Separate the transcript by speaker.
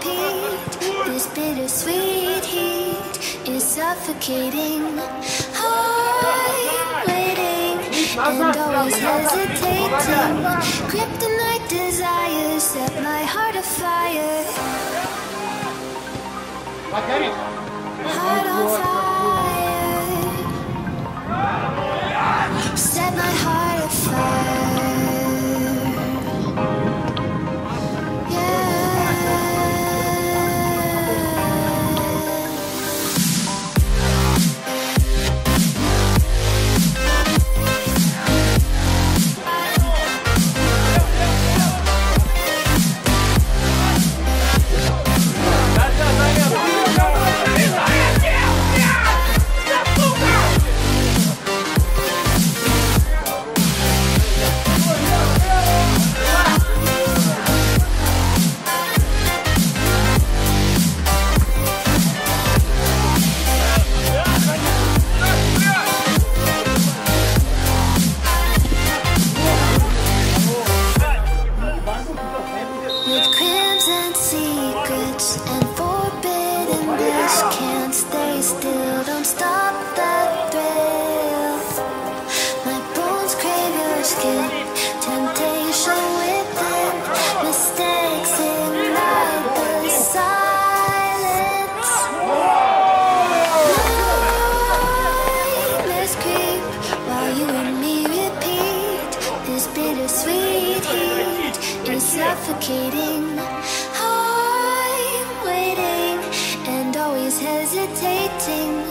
Speaker 1: repeat. This bittersweet heat is suffocating. I'm waiting and always hesitating. Kryptonite desires set my heart afire. Heart on fire. Set my heart afire. With crimson secrets and forbidden bliss, can't stay still, don't stop that thrill. My bones crave your skin, temptation within, mistakes ignite the silence. Nightmares creep while you and me repeat. This bittersweet heat is suffocating. I'm waiting and always hesitating.